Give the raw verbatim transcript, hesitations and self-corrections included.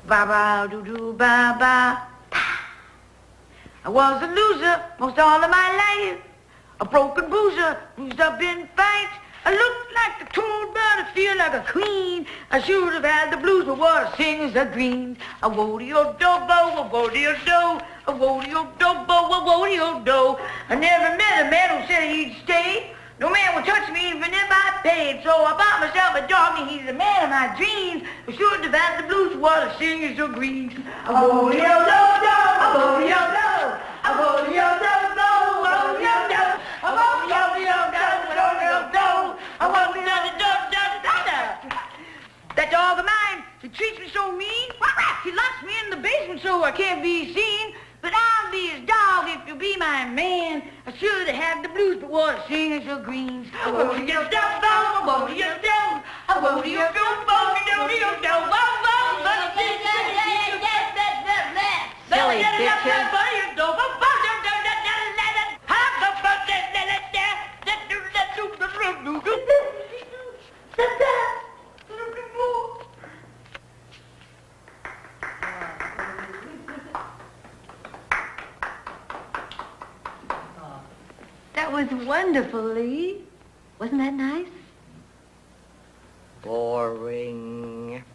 Ba-ba-doo-doo-ba-ba. I was a loser most all of my life. A broken bruiser, bruised up in fights. I looked like the cold, but I feel like a queen. I should have had the blues, but what I sing is the greens. I woe to your do-bo, I woe to your do. I woe to your do-bo, I woe to your do. I never met a man who said he'd stay. No man would touch me even if I paid. So I bought myself a dog and he's the man of my dreams. I should have had the blues, but what I sing is the greens. I woe to your do-do, I woe to your do. I woe to your do-do, I woe to your do. I woe to your do-do, I woe to your do. I want to know the dog, dog, dog. That dog of mine, he treats me so mean. He locks me in the basement so I can't be seen. But I'll be his dog if you be my man. I should have had the blues, but what I sing is the greens. I won't to your dog, I won't to your dog. I won't to your dog, I won't to your dog. Silly bitches. That was wonderful, Lee. Wasn't that nice? Boring.